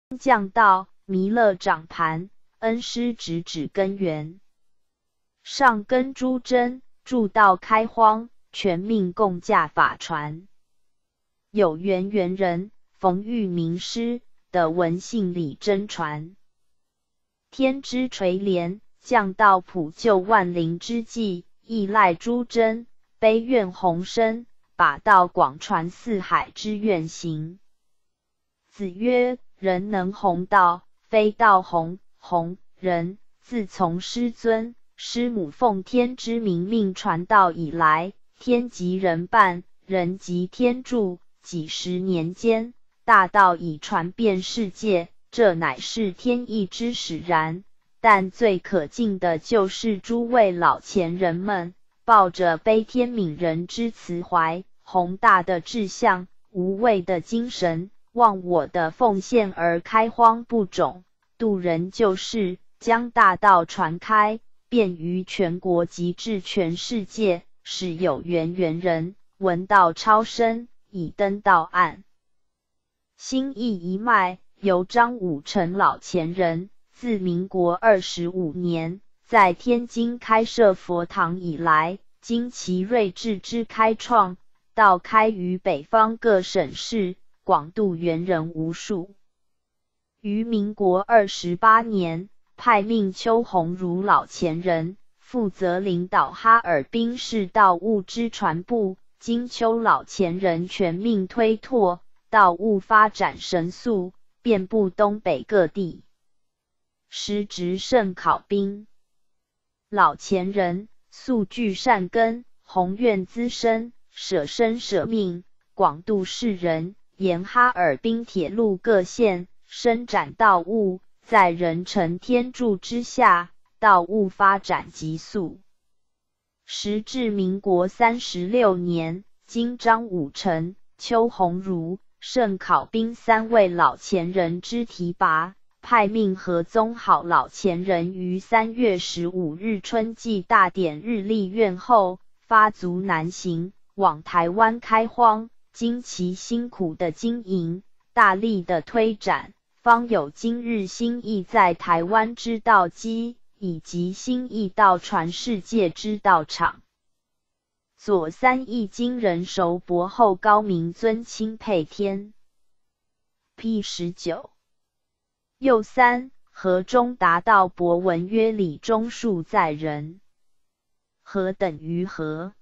降道，弥勒掌盘，恩师直指根源。上根诸真，助道开荒，全命共驾法传。有缘缘人，逢遇名师的文信礼真传。天之垂怜，降道普救万灵之际，依赖诸真，悲愿宏深，把道广传四海之愿行。子曰：人能弘道，非道弘，弘人。自从师尊、师母奉天之明命传道以来，天即人伴，人即天助，几十年间，大道已传遍世界，这乃是天意之使然。但最可敬的就是诸位老前人们，抱着悲天悯人之慈怀，宏大的志向，无畏的精神，忘我的奉献而开荒布种，度人救世，将大道传开，遍于全国及至全世界，使有缘缘人闻道超生，以登道岸。心意一脉，由张武成老前人自民国25年，在天津开设佛堂以来，经其睿智之开创，道开于北方各省市，广度缘人无数。于民国28年，派命邱鸿儒老前人负责领导哈尔滨市道务之传布，经邱老前人全命推拓，道务发展神速，遍布东北各地。师职甚考宾，老前人素具善根，宏愿资深，舍身舍命，广度世人，沿哈尔滨铁路各线伸展道务，在人臣天助之下，道务发展急速。时至民国36年，经张武成、邱鸿儒、盛考宾三位老前人之提拔，派命何宗好老前人于3月15日春季大典日立院后，发足南行，往台湾开荒。经其辛苦的经营，大力的推展，方有今日新义在台湾之道基，以及新义道传世界之道场。左三易经人熟博后高明尊钦佩天。P19。右三，河中达道博文曰：理中术在人。何等于何？